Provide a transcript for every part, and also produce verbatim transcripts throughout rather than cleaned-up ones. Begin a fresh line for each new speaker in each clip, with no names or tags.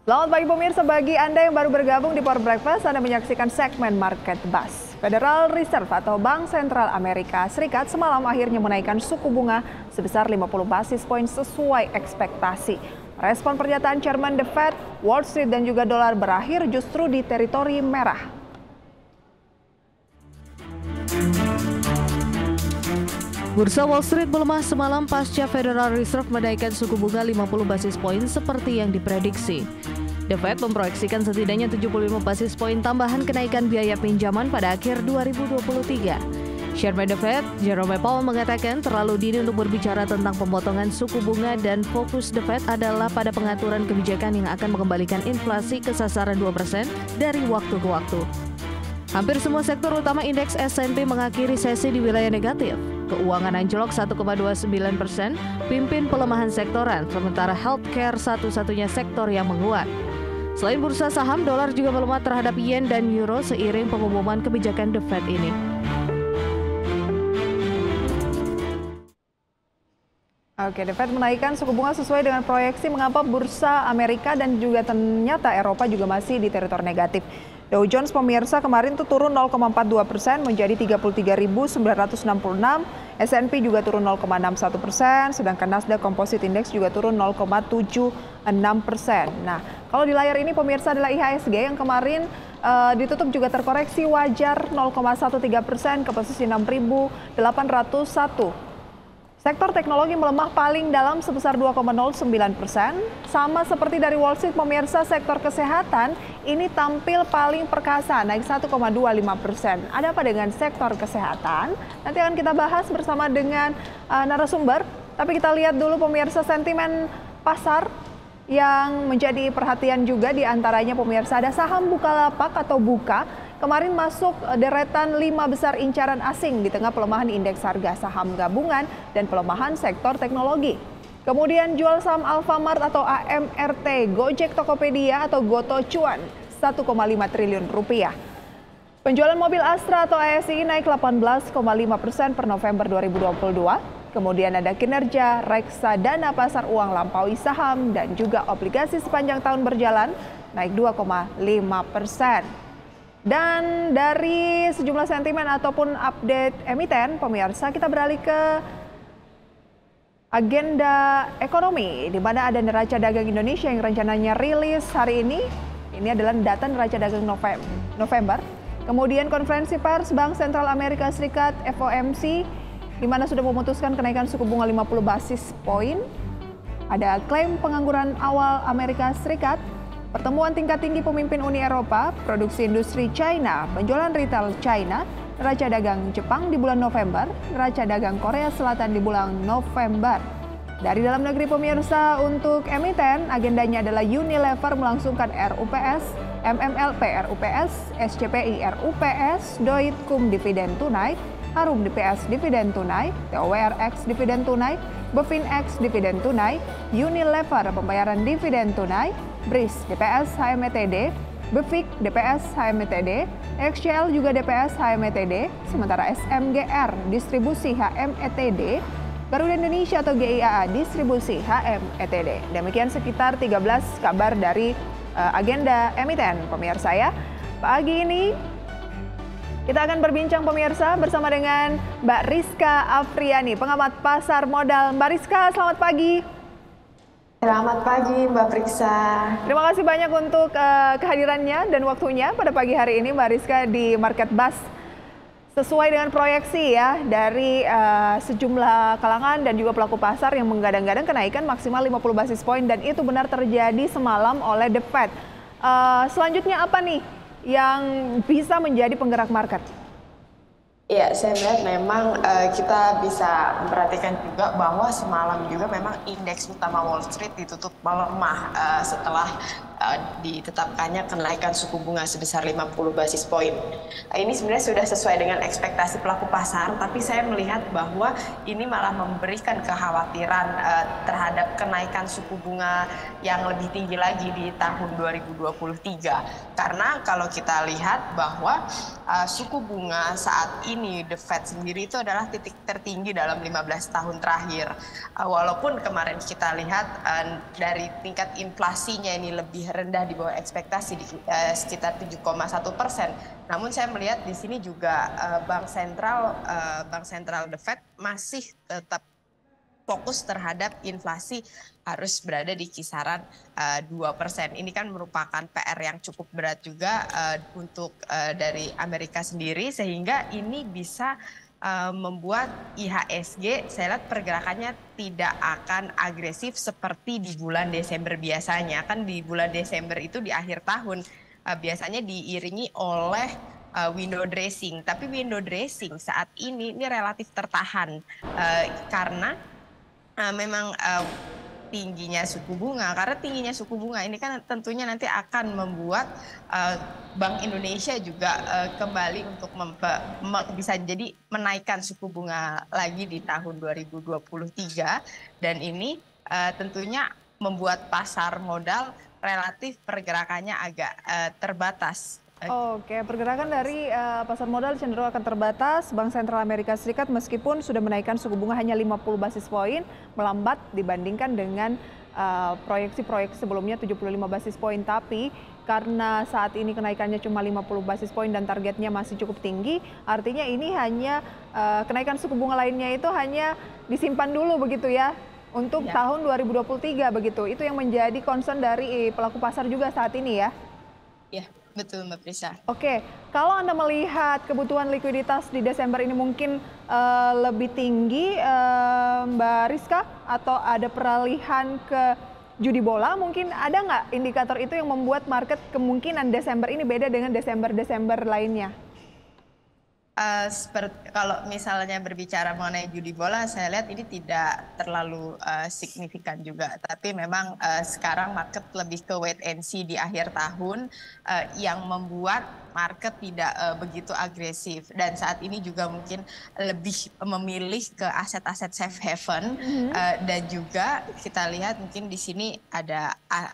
Selamat pagi pemirsa, bagi Anda yang baru bergabung di Power Breakfast, Anda menyaksikan segmen Market Buzz. Federal Reserve atau Bank Sentral Amerika Serikat semalam akhirnya menaikkan suku bunga sebesar lima puluh basis poin sesuai ekspektasi. Respon pernyataan Chairman The Fed, Wall Street dan juga dolar berakhir justru di teritori merah.
Bursa Wall Street melemah semalam pasca Federal Reserve menaikkan suku bunga lima puluh basis poin seperti yang diprediksi. The Fed memproyeksikan setidaknya tujuh puluh lima basis poin tambahan kenaikan biaya pinjaman pada akhir dua ribu dua puluh tiga. Chairman The Fed, Jerome Powell mengatakan terlalu dini untuk berbicara tentang pemotongan suku bunga dan fokus The Fed adalah pada pengaturan kebijakan yang akan mengembalikan inflasi ke sasaran dua persen dari waktu ke waktu. Hampir semua sektor utama indeks S and P mengakhiri sesi di wilayah negatif. Keuangan anjlok satu koma dua sembilan persen, pimpin pelemahan sektoran, sementara healthcare satu-satunya sektor yang menguat. Selain bursa saham, dolar juga melemah terhadap yen dan euro seiring pengumuman kebijakan The Fed ini.
Oke, The Fed menaikkan suku bunga sesuai dengan proyeksi mengapa bursa Amerika dan juga ternyata Eropa juga masih di teritori negatif. Dow Jones pemirsa kemarin tuh turun nol koma empat dua persen menjadi tiga puluh tiga ribu sembilan ratus enam puluh enam, S and P juga turun nol koma enam satu persen, sedangkan Nasdaq Composite Index juga turun nol koma tujuh enam persen. Nah, kalau di layar ini pemirsa adalah I H S G yang kemarin uh, ditutup juga terkoreksi wajar nol koma tiga belas persen ke posisi enam ribu delapan ratus satu. Sektor teknologi melemah paling dalam sebesar dua koma nol sembilan persen. Sama seperti dari Wall Street, pemirsa sektor kesehatan ini tampil paling perkasa, naik satu koma dua lima persen. Ada apa dengan sektor kesehatan? Nanti akan kita bahas bersama dengan uh, narasumber. Tapi kita lihat dulu pemirsa sentimen pasar yang menjadi perhatian juga di antaranya pemirsa ada saham Bukalapak atau Buka. Kemarin masuk deretan lima besar incaran asing di tengah pelemahan indeks harga saham gabungan dan pelemahan sektor teknologi. Kemudian jual saham Alfamart atau A M R T, Gojek Tokopedia atau Goto cuan satu koma lima triliun rupiah. Penjualan mobil Astra atau A S I naik delapan belas koma lima persen per November dua ribu dua puluh dua. Kemudian ada kinerja reksadana pasar uang lampaui saham dan juga obligasi sepanjang tahun berjalan naik dua koma lima persen. Dan dari sejumlah sentimen ataupun update emiten, pemirsa, kita beralih ke agenda ekonomi, di mana ada neraca dagang Indonesia yang rencananya rilis hari ini. Ini adalah data neraca dagang November. Kemudian konferensi pers Bank Sentral Amerika Serikat F O M C, di mana sudah memutuskan kenaikan suku bunga lima puluh basis poin. Ada klaim pengangguran awal Amerika Serikat. Pertemuan tingkat tinggi pemimpin Uni Eropa, produksi industri China, penjualan retail China, neraca dagang Jepang di bulan November, neraca dagang Korea Selatan di bulan November. Dari dalam negeri pemirsa untuk emiten, agendanya adalah Unilever melangsungkan R U P S, M M L P R U P S, S C P I R U P S, Doitkum dividen tunai, Harum D P S dividen tunai, T O W R X dividen tunai, Bevin X dividen tunai, Unilever pembayaran dividen tunai, B R I S D P S H M E T D, Befik D P S H M E T D, X C L juga D P S H M E T D, sementara S M G R distribusi H M E T D, Garuda Indonesia atau G I A A distribusi H M E T D. Demikian sekitar tiga belas kabar dari uh, agenda emiten pemirsa ya. Pagi ini kita akan berbincang pemirsa bersama dengan Mbak Rizka Afriani, pengamat pasar modal. Mbak Rizka, selamat pagi.
Selamat pagi Mbak Priksa.
Terima kasih banyak untuk uh, kehadirannya dan waktunya pada pagi hari ini Mbak Rizka di Market Buzz. Sesuai dengan proyeksi ya dari uh, sejumlah kalangan dan juga pelaku pasar yang menggadang-gadang kenaikan maksimal lima puluh basis poin dan itu benar terjadi semalam oleh The Fed. Uh, selanjutnya apa nih yang bisa menjadi penggerak market?
Iya, saya melihat memang uh, kita bisa memperhatikan juga bahwa semalam juga memang indeks utama Wall Street ditutup melemah uh, setelah uh, ditetapkannya kenaikan suku bunga sebesar lima puluh basis poin. Uh, ini sebenarnya sudah sesuai dengan ekspektasi pelaku pasar, tapi saya melihat bahwa ini malah memberikan kekhawatiran uh, terhadap kenaikan suku bunga yang lebih tinggi lagi di tahun dua ribu dua puluh tiga. Karena kalau kita lihat bahwa uh, suku bunga saat ini Ini The Fed sendiri itu adalah titik tertinggi dalam lima belas tahun terakhir. Uh, walaupun kemarin kita lihat uh, dari tingkat inflasinya ini lebih rendah di bawah ekspektasi di uh, sekitar tujuh koma satu persen. Namun saya melihat di sini juga uh, Bank Sentral uh, Bank Sentral The Fed masih tetap fokus terhadap inflasi harus berada di kisaran uh, dua persen. Ini kan merupakan P R yang cukup berat juga uh, untuk uh, dari Amerika sendiri, sehingga ini bisa uh, membuat I H S G saya lihat pergerakannya tidak akan agresif seperti di bulan Desember biasanya. Kan di bulan Desember itu di akhir tahun uh, biasanya diiringi oleh uh, window dressing. Tapi window dressing saat ini ini relatif tertahan uh, karena uh, memang uh, tingginya suku bunga. Karena tingginya suku bunga ini kan tentunya nanti akan membuat uh, Bank Indonesia juga uh, kembali untuk mempe, bisa jadi menaikkan suku bunga lagi di tahun dua ribu dua puluh tiga, dan ini uh, tentunya membuat pasar modal relatif pergerakannya agak uh, terbatas.
Oke, pergerakan dari uh, pasar modal cenderung akan terbatas. Bank Sentral Amerika Serikat meskipun sudah menaikkan suku bunga hanya lima puluh basis poin, melambat dibandingkan dengan uh, proyeksi-proyeksi sebelumnya tujuh puluh lima basis poin. Tapi karena saat ini kenaikannya cuma lima puluh basis poin dan targetnya masih cukup tinggi, artinya ini hanya uh, kenaikan suku bunga lainnya itu hanya disimpan dulu begitu ya untuk ya. tahun dua ribu dua puluh tiga begitu. Itu yang menjadi concern dari pelaku pasar juga saat ini ya.
Ya. Betul, Mbak Prisa.
Oke, kalau Anda melihat kebutuhan likuiditas di Desember ini mungkin uh, lebih tinggi, uh, Mbak Rizka, atau ada peralihan ke judi bola, mungkin ada nggak indikator itu yang membuat market kemungkinan Desember ini beda dengan Desember-Desember lainnya?
Uh, seperti, kalau misalnya berbicara mengenai judi bola, saya lihat ini tidak terlalu uh, signifikan juga. Tapi memang uh, sekarang market lebih ke wait and see di akhir tahun uh, yang membuat market tidak uh, begitu agresif. Dan saat ini juga mungkin lebih memilih ke aset-aset safe haven. Mm-hmm. uh, dan juga kita lihat mungkin di sini ada uh,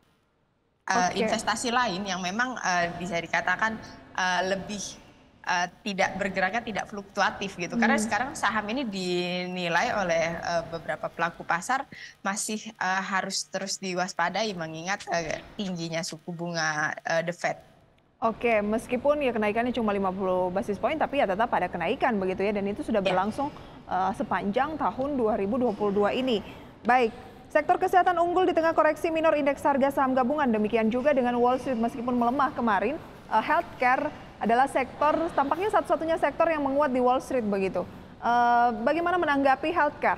uh, okay. investasi lain yang memang uh, bisa dikatakan uh, lebih Uh, tidak bergeraknya tidak fluktuatif gitu. Hmm. Karena sekarang saham ini dinilai oleh uh, beberapa pelaku pasar masih uh, harus terus diwaspadai mengingat uh, tingginya suku bunga uh, The Fed.
Oke, meskipun ya kenaikannya cuma lima puluh basis poin, tapi ya tetap ada kenaikan begitu ya, dan itu sudah berlangsung ya. uh, sepanjang tahun dua ribu dua puluh dua ini. Baik, sektor kesehatan unggul di tengah koreksi minor indeks harga saham gabungan. Demikian juga dengan Wall Street meskipun melemah kemarin, uh, healthcare adalah sektor, tampaknya satu-satunya sektor yang menguat di Wall Street begitu. Uh, bagaimana menanggapi healthcare?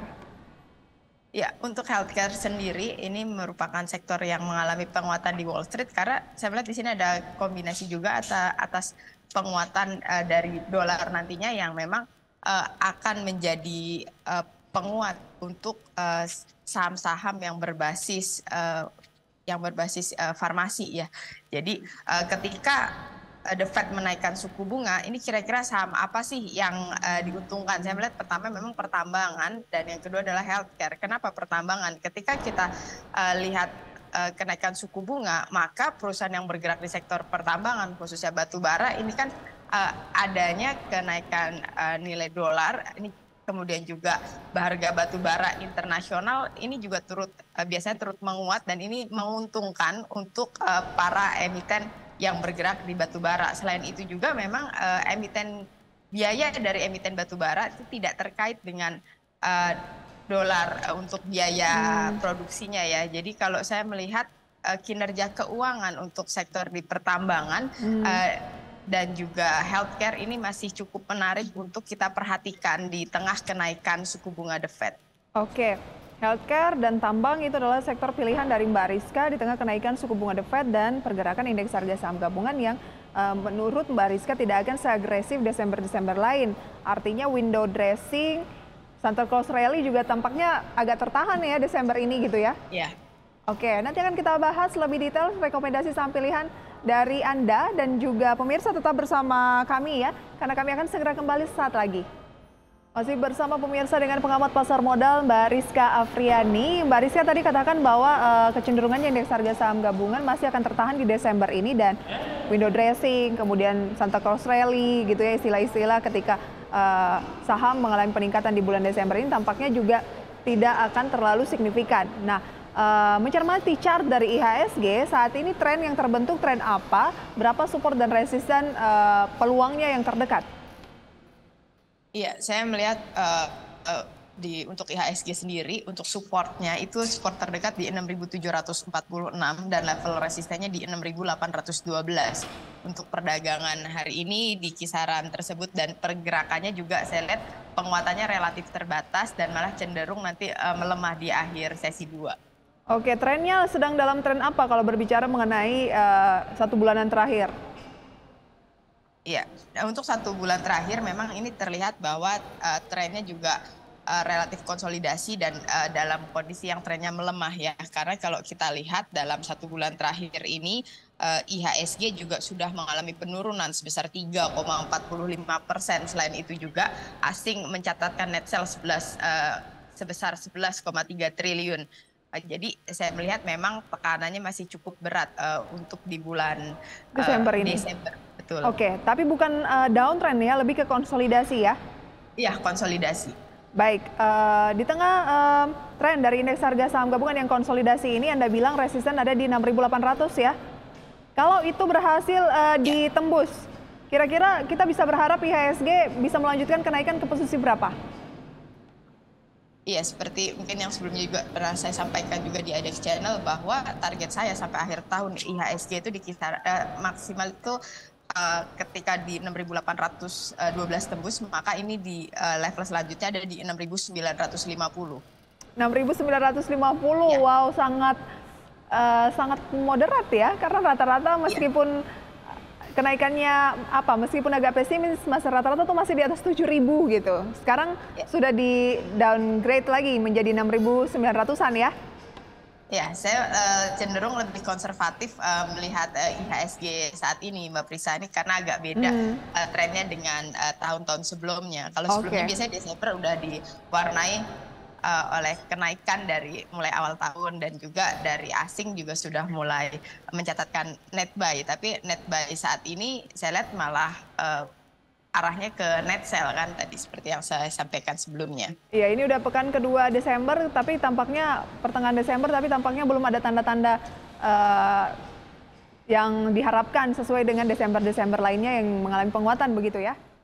Ya, untuk healthcare sendiri ini merupakan sektor yang mengalami penguatan di Wall Street karena saya melihat di sini ada kombinasi juga atas, atas penguatan uh, dari dolar nantinya yang memang uh, akan menjadi uh, penguat untuk uh, saham-saham yang berbasis uh, yang berbasis uh, farmasi ya. Jadi uh, ketika The Fed menaikkan suku bunga, ini kira-kira saham apa sih yang uh, diuntungkan? Saya melihat pertama memang pertambangan dan yang kedua adalah healthcare. Kenapa pertambangan? Ketika kita uh, lihat uh, kenaikan suku bunga, maka perusahaan yang bergerak di sektor pertambangan, khususnya batu bara, ini kan uh, adanya kenaikan uh, nilai dolar, ini kemudian juga harga batu bara internasional ini juga turut uh, biasanya turut menguat dan ini menguntungkan untuk uh, para emiten yang bergerak di batu bara. Selain itu juga memang uh, emiten biaya dari emiten batu bara itu tidak terkait dengan uh, dolar uh, untuk biaya hmm. produksinya ya. Jadi kalau saya melihat uh, kinerja keuangan untuk sektor di pertambangan hmm. uh, dan juga healthcare ini masih cukup menarik untuk kita perhatikan di tengah kenaikan suku bunga The Fed.
Oke. Healthcare dan tambang itu adalah sektor pilihan dari Mbak Rizka di tengah kenaikan suku bunga The Fed dan pergerakan indeks harga saham gabungan yang uh, menurut Mbak Rizka tidak akan seagresif Desember-Desember lain. Artinya window dressing, Santa Claus Rally juga tampaknya agak tertahan ya Desember ini gitu ya?
Iya.
Oke, nanti akan kita bahas lebih detail rekomendasi saham pilihan dari Anda dan juga pemirsa tetap bersama kami ya, karena kami akan segera kembali saat lagi. Masih bersama pemirsa dengan pengamat pasar modal Mbak Rizka Afriani. Mbak Rizka tadi katakan bahwa uh, kecenderungannya indeks harga saham gabungan masih akan tertahan di Desember ini dan window dressing, kemudian Santa Claus Rally gitu ya istilah-istilah ketika uh, saham mengalami peningkatan di bulan Desember ini tampaknya juga tidak akan terlalu signifikan. Nah, uh, mencermati chart dari I H S G, saat ini tren yang terbentuk tren apa? Berapa support dan resisten uh, peluangnya yang terdekat?
Iya, saya melihat uh, uh, di untuk I H S G sendiri untuk supportnya itu support terdekat di enam ribu tujuh ratus empat puluh enam dan level resistennya di enam ribu delapan ratus dua belas. Untuk perdagangan hari ini di kisaran tersebut dan pergerakannya juga saya lihat penguatannya relatif terbatas dan malah cenderung nanti uh, melemah di akhir sesi dua.
Oke, trennya sedang dalam tren apa kalau berbicara mengenai uh, satu bulanan terakhir?
Iya, untuk satu bulan terakhir memang ini terlihat bahwa uh, trennya juga Uh, relatif konsolidasi dan uh, dalam kondisi yang trennya melemah ya, karena kalau kita lihat dalam satu bulan terakhir ini uh, I H S G juga sudah mengalami penurunan sebesar tiga koma empat puluh lima persen. Selain itu juga asing mencatatkan net sales sebelas, uh, sebesar sebelas koma tiga triliun. Uh, jadi saya melihat memang tekanannya masih cukup berat uh, untuk di bulan uh,
Desember ini.
Desember, betul.
Oke, tapi bukan uh, downtrend ya, lebih ke konsolidasi ya?
Iya, konsolidasi.
Baik, uh, di tengah uh, tren dari indeks harga saham gabungan yang konsolidasi ini, Anda bilang resisten ada di enam ribu delapan ratus ya. Kalau itu berhasil uh, ditembus, kira-kira kita bisa berharap I H S G bisa melanjutkan kenaikan ke posisi berapa?
Iya, seperti mungkin yang sebelumnya juga pernah saya sampaikan juga di I D X Channel bahwa target saya sampai akhir tahun I H S G itu di kisaran uh, maksimal itu Uh, ketika di enam ribu delapan ratus dua belas tembus, maka ini di uh, level selanjutnya ada di enam ribu sembilan ratus lima puluh.
enam ribu sembilan ratus lima puluh, ya. Wow, sangat uh, sangat moderat ya, karena rata-rata meskipun ya. Kenaikannya apa, meskipun agak pesimis, masih rata-rata tuh masih di atas tujuh ribu gitu. Sekarang ya. Sudah di downgrade lagi menjadi enam ribu sembilan ratusan ya.
Ya, saya uh, cenderung lebih konservatif uh, melihat uh, I H S G saat ini, Mbak Prisa, ini karena agak beda hmm. uh, trennya dengan uh, tahun-tahun sebelumnya. Kalau sebelumnya okay. biasanya Desember udah diwarnai uh, oleh kenaikan dari mulai awal tahun dan juga dari asing juga sudah mulai mencatatkan net buy. Tapi net buy saat ini saya lihat malah uh, arahnya ke net sell kan tadi seperti yang saya sampaikan sebelumnya.
Iya, ini udah pekan kedua Desember, tapi tampaknya pertengahan Desember, tapi tampaknya belum ada tanda-tanda uh, yang diharapkan sesuai dengan Desember-Desember lainnya yang mengalami penguatan begitu ya?